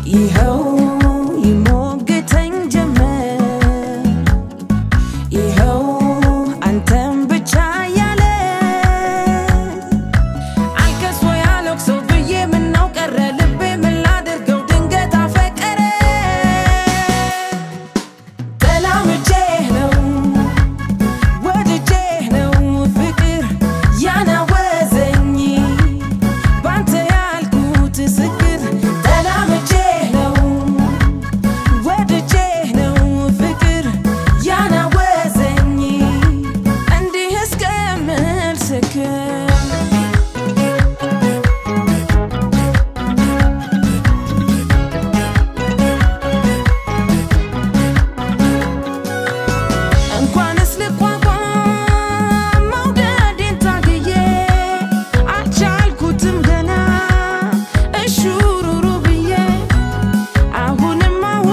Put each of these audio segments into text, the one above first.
ይኸው ይሞግተኝ ጀመር ይኸው አንተም ብቻ ያለ አልከሶ ያለቅሰው ብዬ ምነው ቀረ ልቤ ምን ላድርገው ድንገት አፈቀረ ተላምጬ ነው ወድጄ ነው ፍቅር ያናወዘኝ ባንተ ያልኩት ስክር ተላምጬ ነው ወድጄ ነው ፍቅር ያናወዘኝ እንዲህ እስከምል ስክር እንኳንስ ልቋቋም መውደዴን ታግዬ አልቻልኩትም ገና እሹሩሩ ብዬ አሁንም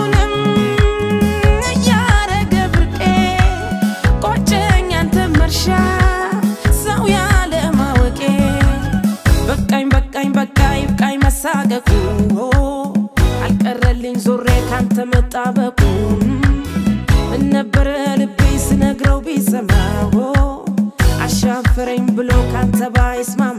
እያረገ ብርቄ ቆጨኝ አንተን መርሻ ሰው ያለ ማወቄ በቃኝ ይብቃኝ መሳቀቁ አልቀረልኝ ዞሬ ካንተ መጣበቁ ምን ነበረ ልቤ ስነግረው ቢሰማው አሻፈረኝ ብሎ ካንተ ባይስማማ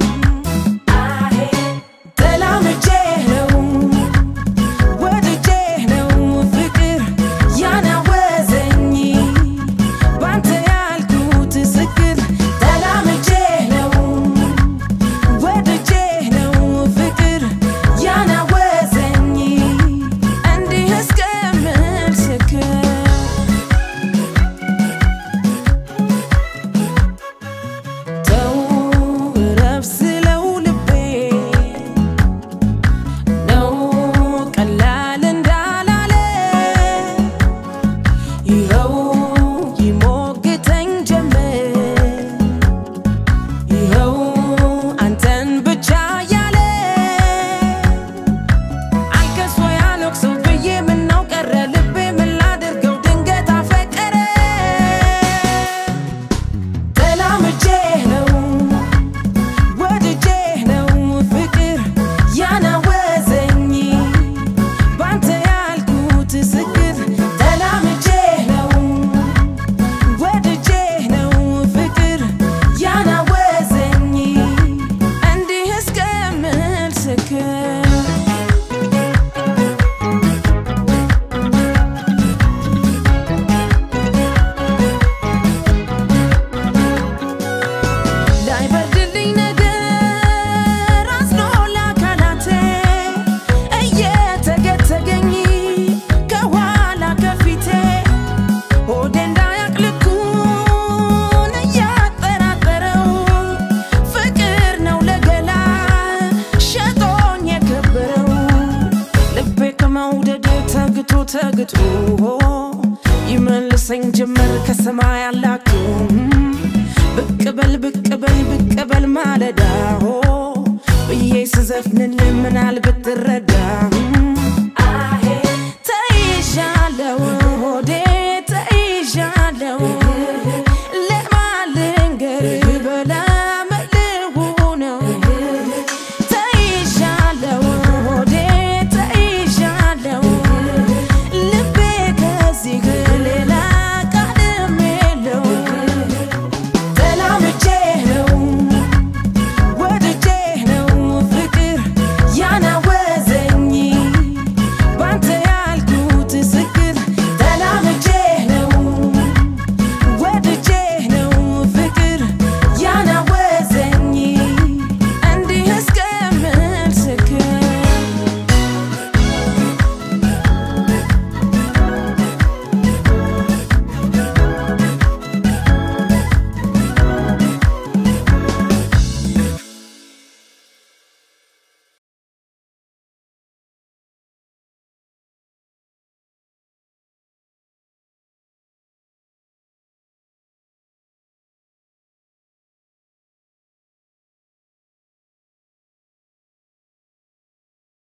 ተላምጬ ነው ወድጄ ነው ፍቅር ያናወዘኝ ባንተ ያልኩት ስክር ተላምጬ ነው ወድጄ ነው ፍቅር ያናወዘኝ እንዲህ እስከምል ስክር ተው እረፍ ስለው ልቤ ነው ቀላል እንዳላለ ይኸው ይሞግተኝ ጀመር ይኸው አንተን ብቻ ያለ አልከሶ ያለቅሰው ብዬ ምነው ቀረ ልቤ ምን ላድርገው ድንገት አፈቀረ ተላምጬ ነው ወድጄ ነው ፍቅር ያናወዘኝ ባንተ ያልኩት ስክር ተላምጬ ነው ወድጄ ነው ፍቅር ያናወዘኝ እንዲህ እስከምል ስክር ላይበርድልኝ ነገር አዝኖ ለአካላቴ እየተገተገኝ ከኋላ ከፊቴ ሆዴ እንዳያቅ ልኩን እያጠራጠረው ፍቅር ነው ለገላ ሸጦኝ የከበረው ልቤ ከመውደድ ተግቶ ይመልሰኝ ጀመር ከሰማይ አላኩ ብቅ በል ማለዳ ብዬ ስዘፍንልህ ምናል ብትረዳ